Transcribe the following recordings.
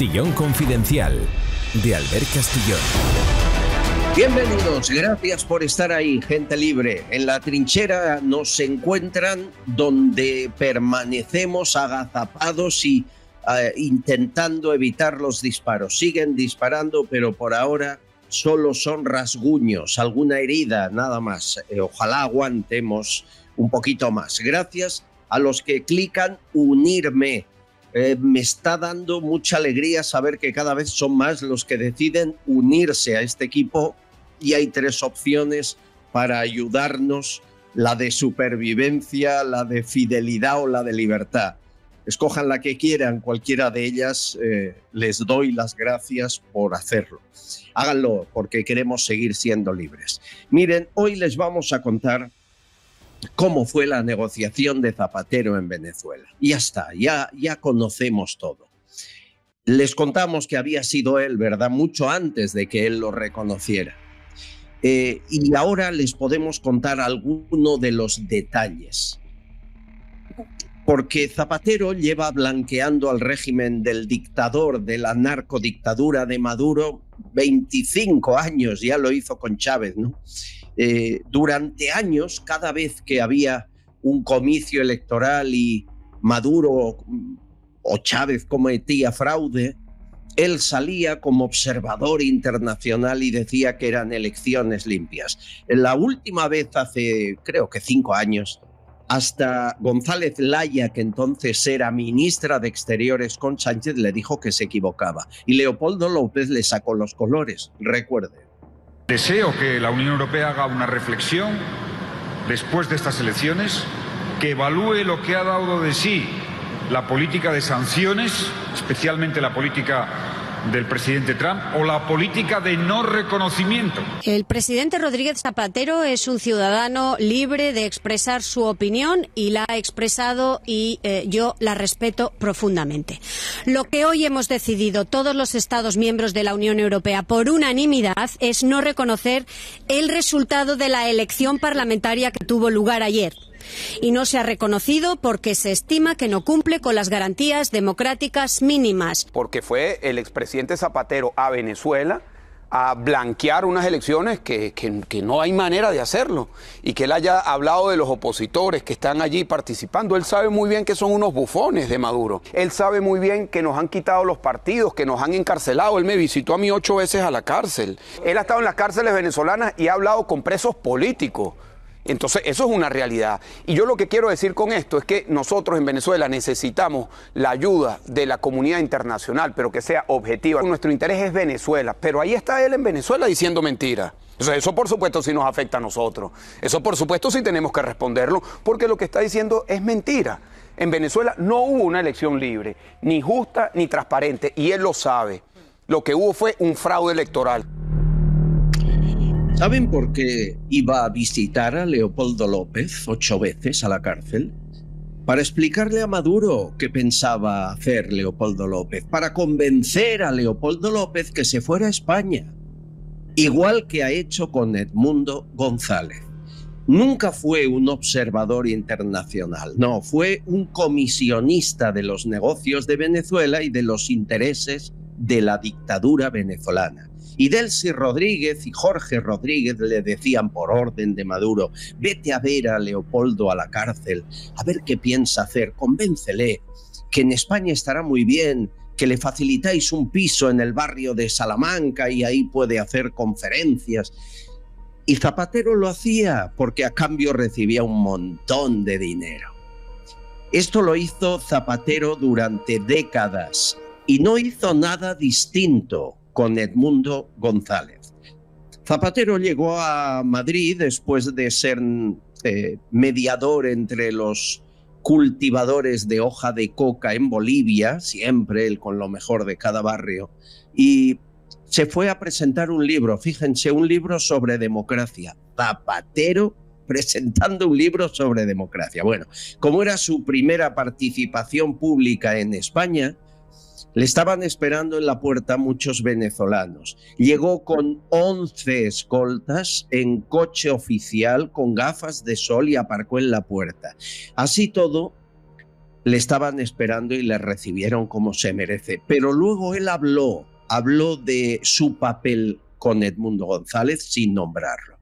Castillón Confidencial, de Albert Castillón. Bienvenidos, gracias por estar ahí, gente libre. En la trinchera nos encuentran donde permanecemos agazapados y intentando evitar los disparos. Siguen disparando, pero por ahora solo son rasguños, alguna herida, nada más. Ojalá aguantemos un poquito más. Gracias a los que clican unirme. Me está dando mucha alegría saber que cada vez son más los que deciden unirse a este equipo y hay 3 opciones para ayudarnos: la de supervivencia, la de fidelidad o la de libertad. Escojan la que quieran, cualquiera de ellas, les doy las gracias por hacerlo. Háganlo porque queremos seguir siendo libres. Miren, hoy les vamos a contar cómo fue la negociación de Zapatero en Venezuela. Ya está, ya conocemos todo. Les contamos que había sido él, ¿verdad?, mucho antes de que él lo reconociera. Y ahora les podemos contar alguno de los detalles. Porque Zapatero lleva blanqueando al régimen del dictador, de la narcodictadura de Maduro, 25 años, ya lo hizo con Chávez, ¿no? Durante años, cada vez que había un comicio electoral y Maduro o Chávez cometía fraude, él salía como observador internacional y decía que eran elecciones limpias. La última vez, hace creo que 5 años, hasta González Laya, que entonces era ministra de Exteriores con Sánchez, le dijo que se equivocaba. Y Leopoldo López le sacó los colores, recuerde. Deseo que la Unión Europea haga una reflexión después de estas elecciones, que evalúe lo que ha dado de sí la política de sanciones, especialmente la política del presidente Trump, o la política de no reconocimiento. El presidente Rodríguez Zapatero es un ciudadano libre de expresar su opinión y la ha expresado y yo la respeto profundamente. Lo que hoy hemos decidido todos los Estados miembros de la Unión Europea por unanimidad es no reconocer el resultado de la elección parlamentaria que tuvo lugar ayer. Y no se ha reconocido porque se estima que no cumple con las garantías democráticas mínimas. Porque fue el expresidente Zapatero a Venezuela a blanquear unas elecciones que no hay manera de hacerlo. Y que él haya hablado de los opositores que están allí participando. Él sabe muy bien que son unos bufones de Maduro. Él sabe muy bien que nos han quitado los partidos, que nos han encarcelado. Él me visitó a mí 8 veces a la cárcel. Él ha estado en las cárceles venezolanas y ha hablado con presos políticos. Entonces, eso es una realidad. Y yo lo que quiero decir con esto es que nosotros en Venezuela necesitamos la ayuda de la comunidad internacional, pero que sea objetiva. Nuestro interés es Venezuela, pero ahí está él en Venezuela diciendo mentiras. O sea, eso por supuesto sí nos afecta a nosotros. Eso por supuesto sí tenemos que responderlo, porque lo que está diciendo es mentira. En Venezuela no hubo una elección libre, ni justa ni transparente, y él lo sabe. Lo que hubo fue un fraude electoral. ¿Saben por qué iba a visitar a Leopoldo López 8 veces a la cárcel? Para explicarle a Maduro qué pensaba hacer Leopoldo López, para convencer a Leopoldo López que se fuera a España, igual que ha hecho con Edmundo González. Nunca fue un observador internacional, no, fue un comisionista de los negocios de Venezuela y de los intereses de la dictadura venezolana. Y Delcy Rodríguez y Jorge Rodríguez le decían por orden de Maduro: vete a ver a Leopoldo a la cárcel, a ver qué piensa hacer, convéncele que en España estará muy bien, que le facilitáis un piso en el barrio de Salamanca y ahí puede hacer conferencias. Y Zapatero lo hacía porque a cambio recibía un montón de dinero. Esto lo hizo Zapatero durante décadas y no hizo nada distinto con Edmundo González. Zapatero llegó a Madrid después de ser mediador entre los cultivadores de hoja de coca en Bolivia, siempre él con lo mejor de cada barrio, y se fue a presentar un libro, fíjense, un libro sobre democracia. Zapatero presentando un libro sobre democracia. Bueno, como era su primera participación pública en España, le estaban esperando en la puerta muchos venezolanos. Llegó con 11 escoltas en coche oficial con gafas de sol y aparcó en la puerta. Así todo, le estaban esperando y le recibieron como se merece. Pero luego él habló de su papel con Edmundo González sin nombrarlo.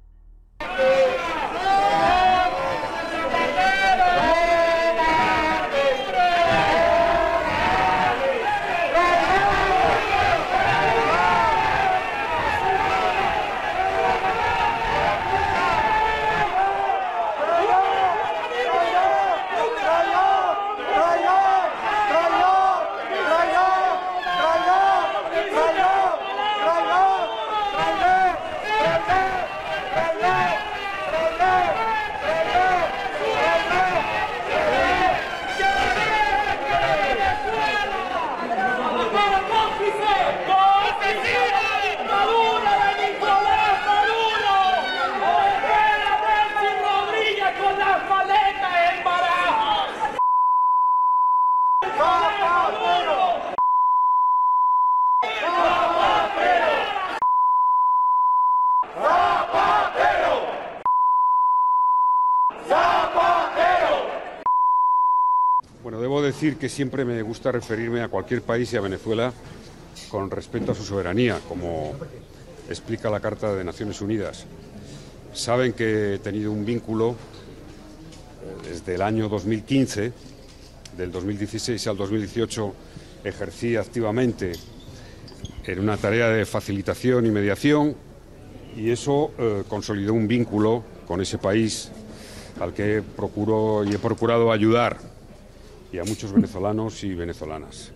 Bueno, debo decir que siempre me gusta referirme a cualquier país y a Venezuela con respecto a su soberanía, como explica la Carta de Naciones Unidas. Saben que he tenido un vínculo desde el año 2015, del 2016 al 2018 ejercí activamente en una tarea de facilitación y mediación, y eso consolidó un vínculo con ese país al que he procurado ayudar, y a muchos venezolanos y venezolanas.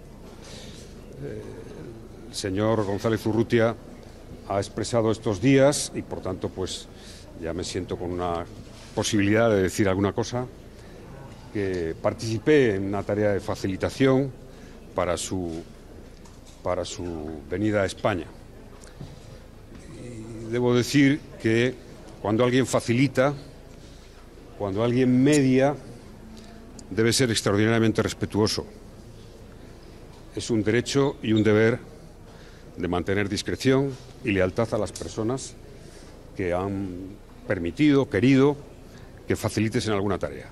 El señor González Urrutia ha expresado estos días, y por tanto pues ya me siento con una posibilidad de decir alguna cosa, que participé en una tarea de facilitación para su venida a España. Y debo decir que cuando alguien facilita, cuando alguien media, debe ser extraordinariamente respetuoso. Es un derecho y un deber de mantener discreción y lealtad a las personas que han permitido, querido, que facilites en alguna tarea.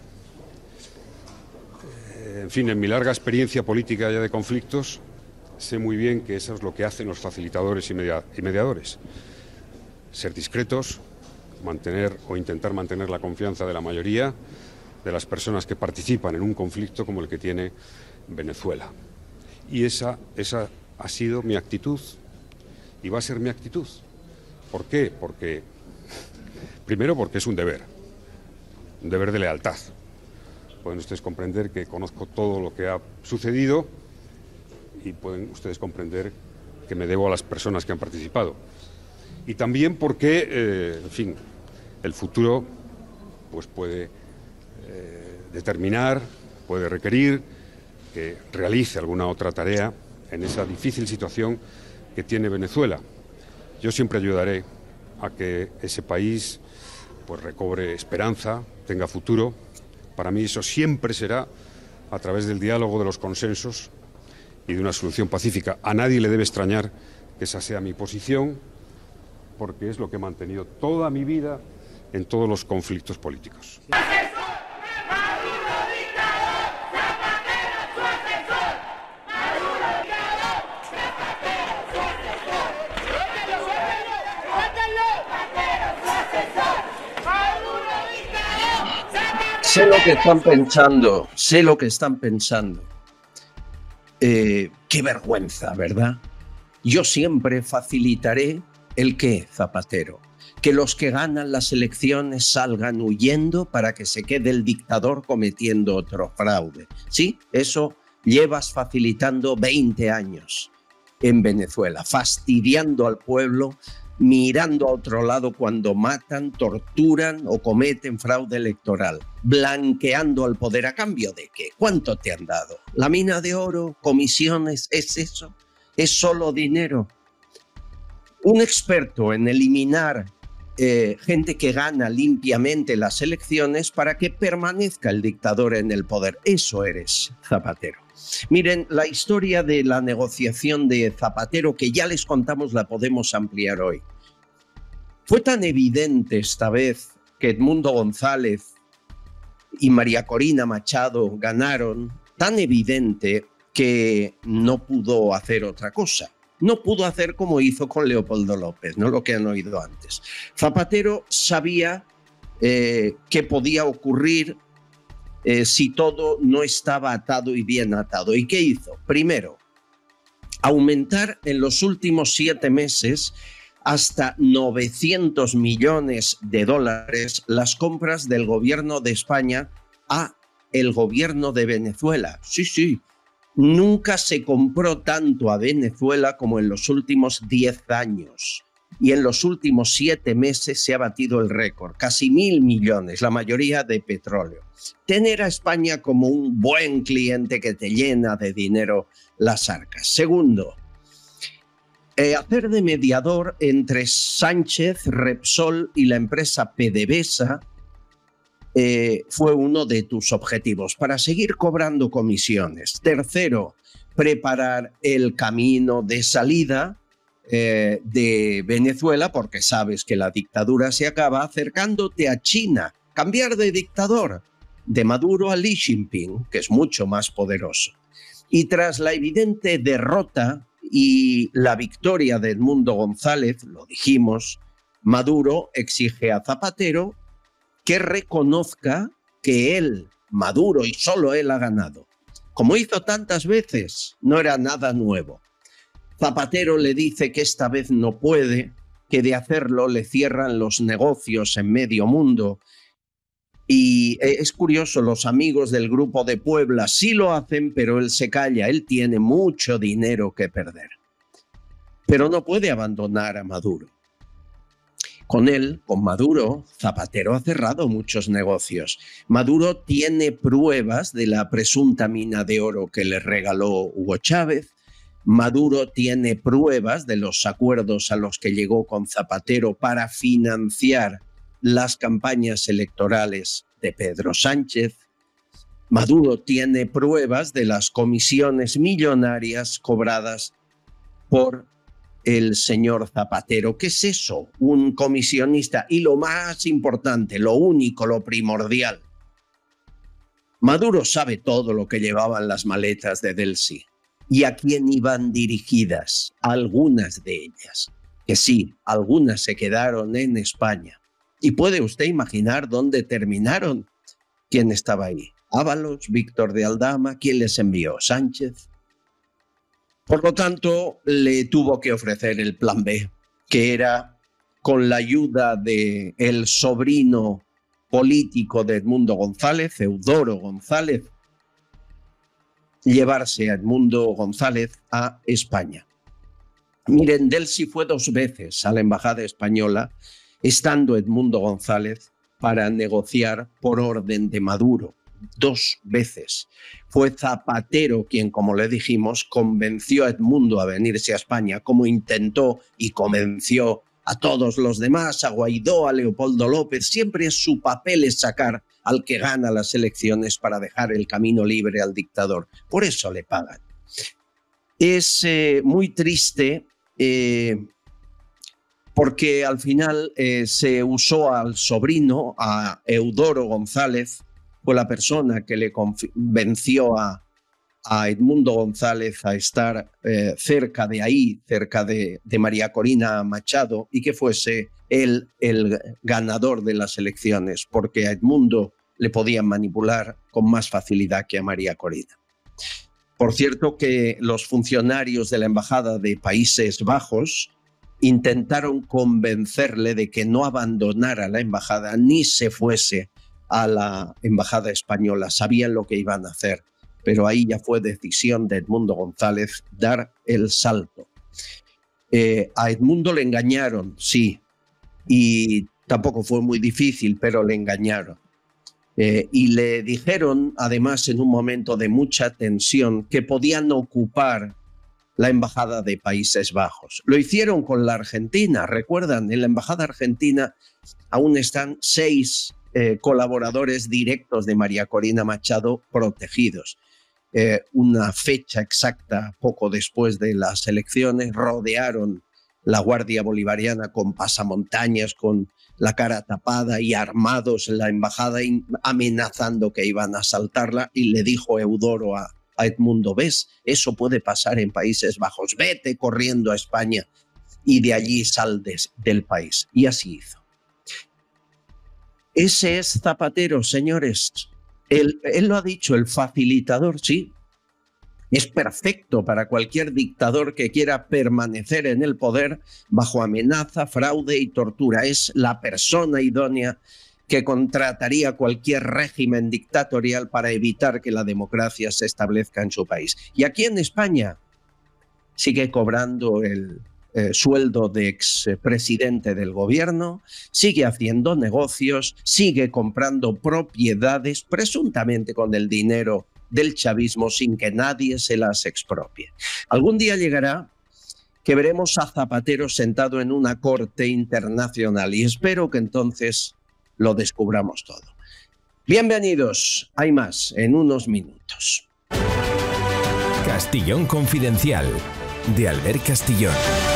En fin, en mi larga experiencia política ya de conflictos, sé muy bien que eso es lo que hacen los facilitadores y mediadores. Ser discretos, mantener o intentar mantener la confianza de la mayoría de las personas que participan en un conflicto como el que tiene Venezuela. Y esa ha sido mi actitud y va a ser mi actitud. ¿Por qué? Primero porque es un deber de lealtad. Pueden ustedes comprender que conozco todo lo que ha sucedido y pueden ustedes comprender que me debo a las personas que han participado. Y también porque, en fin, el futuro pues puede determinar, puede requerir que realice alguna otra tarea en esa difícil situación que tiene Venezuela. Yo siempre ayudaré a que ese país pues recobre esperanza, tenga futuro. Para mí eso siempre será a través del diálogo, de los consensos y de una solución pacífica. A nadie le debe extrañar que esa sea mi posición, porque es lo que he mantenido toda mi vida en todos los conflictos políticos. Sé lo que están pensando, sé lo que están pensando. Qué vergüenza, ¿verdad? Yo siempre facilitaré el qué, Zapatero. Que los que ganan las elecciones salgan huyendo para que se quede el dictador cometiendo otro fraude. Sí, eso llevas facilitando 20 años en Venezuela, fastidiando al pueblo, mirando a otro lado cuando matan, torturan o cometen fraude electoral, blanqueando al poder. ¿A cambio de qué? ¿Cuánto te han dado? ¿La mina de oro? ¿Comisiones? ¿Es eso? ¿Es solo dinero? Un experto en eliminar gente que gana limpiamente las elecciones para que permanezca el dictador en el poder. Eso eres, Zapatero. Miren, la historia de la negociación de Zapatero, que ya les contamos, la podemos ampliar hoy. Fue tan evidente esta vez que Edmundo González y María Corina Machado ganaron, tan evidente que no pudo hacer otra cosa. No pudo hacer como hizo con Leopoldo López, no lo que han oído antes. Zapatero sabía qué podía ocurrir si todo no estaba atado y bien atado. ¿Y qué hizo? Primero, aumentar en los últimos 7 meses hasta 900 millones de dólares las compras del gobierno de España a el gobierno de Venezuela. Sí, sí. Nunca se compró tanto a Venezuela como en los últimos 10 años. Y en los últimos 7 meses se ha batido el récord, casi 1.000 millones, la mayoría de petróleo. Tener a España como un buen cliente que te llena de dinero las arcas. Segundo, hacer de mediador entre Sánchez, Repsol y la empresa PDVSA fue uno de tus objetivos para seguir cobrando comisiones. Tercero, preparar el camino de salida de Venezuela, porque sabes que la dictadura se acaba acercándote a China. Cambiar de dictador, de Maduro a Xi Jinping, que es mucho más poderoso. Y tras la evidente derrota y la victoria de Edmundo González, lo dijimos, Maduro exige a Zapatero que reconozca que él, Maduro, y solo él ha ganado. Como hizo tantas veces, no era nada nuevo. Zapatero le dice que esta vez no puede, que de hacerlo le cierran los negocios en medio mundo. Y es curioso, los amigos del Grupo de Puebla sí lo hacen, pero él se calla, él tiene mucho dinero que perder. Pero no puede abandonar a Maduro. Con él, con Maduro, Zapatero ha cerrado muchos negocios. Maduro tiene pruebas de la presunta mina de oro que le regaló Hugo Chávez. Maduro tiene pruebas de los acuerdos a los que llegó con Zapatero para financiar las campañas electorales de Pedro Sánchez. Maduro tiene pruebas de las comisiones millonarias cobradas por el señor Zapatero. ¿Qué es eso? Un comisionista. Y lo más importante, lo único, lo primordial. Maduro sabe todo lo que llevaban las maletas de Delcy y a quién iban dirigidas, algunas de ellas. Que sí, algunas se quedaron en España. Y puede usted imaginar dónde terminaron. ¿Quién estaba ahí? Ábalos, Víctor de Aldama. ¿Quién les envió? Sánchez. Por lo tanto, le tuvo que ofrecer el plan B, que era, con la ayuda del sobrino político de Edmundo González, Eudoro González, llevarse a Edmundo González a España. Miren, Delcy fue 2 veces a la embajada española, estando Edmundo González, para negociar por orden de Maduro. 2 veces. Fue Zapatero quien, como le dijimos, convenció a Edmundo a venirse a España, como intentó y convenció a todos los demás, a Guaidó, a Leopoldo López. Siempre su papel es sacar al que gana las elecciones para dejar el camino libre al dictador. Por eso le pagan. Es muy triste porque al final se usó al sobrino, a Eudoro González, fue la persona que le convenció a Edmundo González a estar cerca de ahí, cerca de María Corina Machado, y que fuese él el ganador de las elecciones, porque a Edmundo le podían manipular con más facilidad que a María Corina. Por cierto que los funcionarios de la Embajada de Países Bajos intentaron convencerle de que no abandonara la embajada ni se fuese a la embajada española. Sabían lo que iban a hacer, pero ahí ya fue decisión de Edmundo González dar el salto. A Edmundo le engañaron, sí, y tampoco fue muy difícil, pero le engañaron. Y le dijeron, además, en un momento de mucha tensión, que podían ocupar la embajada de Países Bajos. Lo hicieron con la Argentina, recuerdan, en la embajada argentina aún están 6 colaboradores directos de María Corina Machado protegidos. Una fecha exacta, poco después de las elecciones, rodearon la Guardia Bolivariana con pasamontañas, con la cara tapada y armados en la embajada amenazando que iban a asaltarla, y le dijo Eudoro a Edmundo: ¿ves? Eso puede pasar en Países Bajos, vete corriendo a España y de allí sal del país. Y así hizo. Ese es Zapatero, señores. Él lo ha dicho, el facilitador, sí. Es perfecto para cualquier dictador que quiera permanecer en el poder bajo amenaza, fraude y tortura. Es la persona idónea que contrataría cualquier régimen dictatorial para evitar que la democracia se establezca en su país. Y aquí en España sigue cobrando el sueldo de expresidente del gobierno, sigue haciendo negocios, sigue comprando propiedades, presuntamente con el dinero del chavismo, sin que nadie se las expropie. Algún día llegará que veremos a Zapatero sentado en una corte internacional, y espero que entonces lo descubramos todo. Bienvenidos, hay más en unos minutos. Castellón Confidencial, de Albert Castillón.